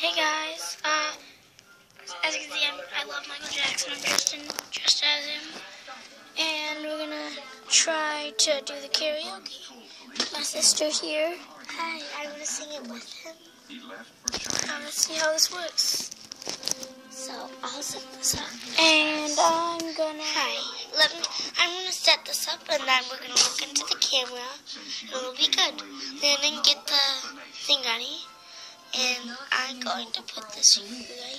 Hey guys, as you can see, I love Michael Jackson. I'm just as him, and we're gonna try to do the karaoke. My sister's here. Hi, I want to sing it with him. Let's see how this works. So I'll set this up. And I'm gonna. I'm gonna set this up, and then we're gonna look into the camera, and it'll be good. Then get the thing ready, and I'm going to put this right here.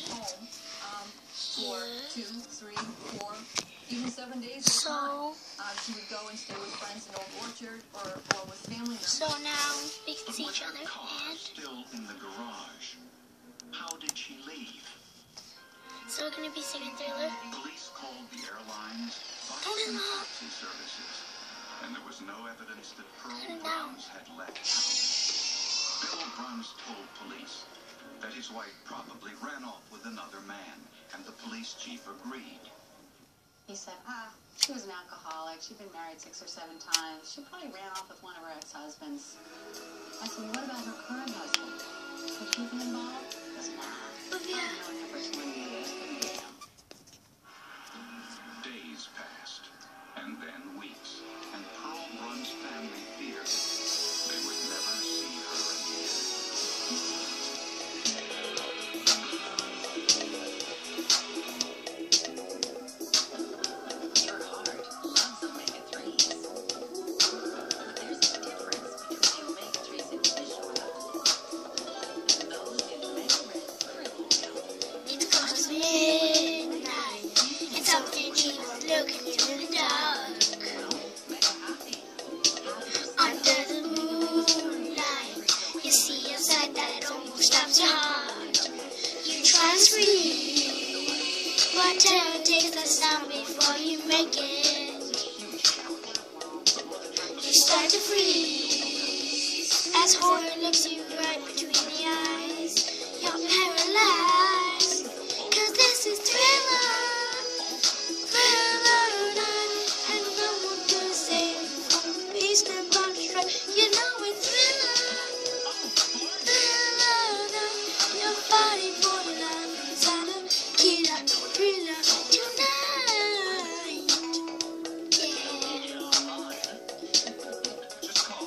Even 7 days. So she would go and stay with friends in Old Orchard or with family members. So now we can see each other. And still in the garage. How did she leave? So we're gonna be singing Thriller. Police called the airline's Turn it up. taxi services, and there was no evidence that Pearl Turn it down. Bruns had left town. Bill Bruns told police that his wife probably ran off with another man, and the police chief agreed. He said, she was an alcoholic. She'd been married 6 or 7 times. She probably ran off with one of her ex-husbands. I said, what about her current husband? Could he be involved? He goes, nah. Oh, yeah. I've known him for 20 years. Couldn't be him. Days passed, and then weeks, and Pearl Bruns' family feared they would never see her again. Looking into the dark, under the moonlight, you see a sight that almost stops your heart. You try to scream, but terror takes the sound before you make it. You start to freeze as horror looks you right between the eyes. You're paralyzed, 'cause this is Thriller. You know it's Thriller, your body borderline inside a killer thriller tonight. Yeah. Just call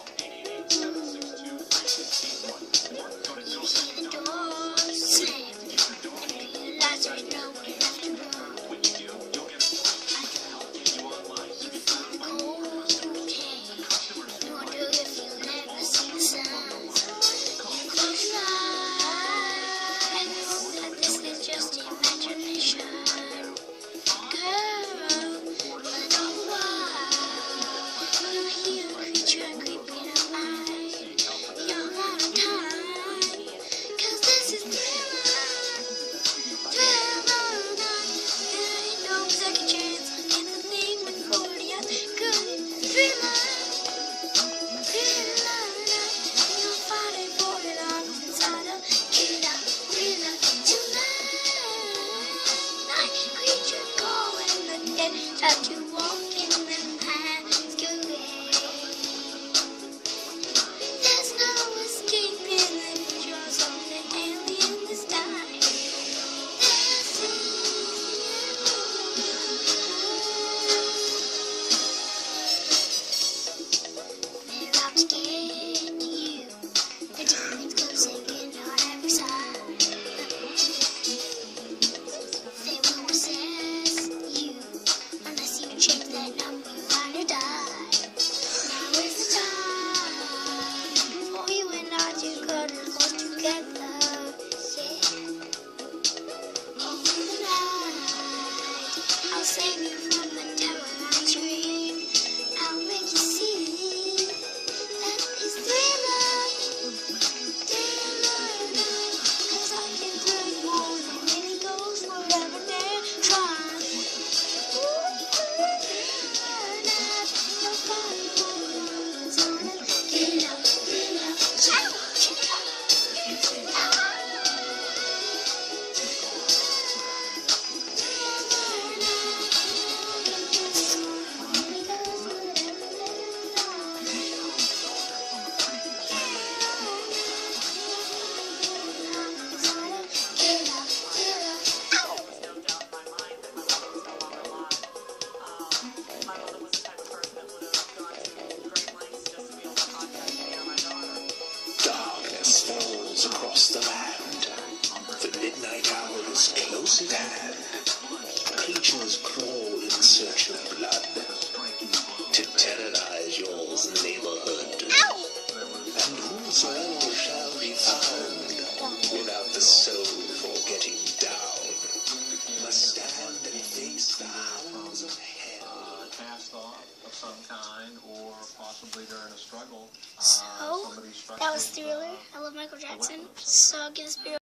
888-762-3681. You see the door slam, and the lights are nowhere left to go. When you do, you'll get you online. You feel cold hand. You wonder if you'll never see the sun. You close your eyes and hope that this is just imagination. Girl, but all the while you hear a creature creeping alive. You're out of time, 'cause this is Thriller night. There ain't no second chance. It's a thing with 40 years. Good Thriller. You're fighting for it all inside a killer thriller tonight. Creature going the dead, start to walk in the masquerade. There's no escaping the jaws of the alien this time. This is you. They're out to get you. The demon's closing in on every side. They will possess you unless you change that number or you die. Now is the time for you and I to cuddle close together. Yeah. In the night, I'll save you from the terror I scream. I'll make you see that it's Thriller night. 'Cause I can throw you more than any ghost would ever dare try. Thriller night, your body will run on a killer, thriller, shout, shout. darkness falls across the land. The midnight hour is close at hand. Creatures crawl in search of blood to terrorize your neighborhood. And whosoever shall be found without the soul for getting down must stand and face the hounds of hell. Cast off of some kind, or possibly during a struggle. So, that was Thriller. I love Michael Jackson. So, give this video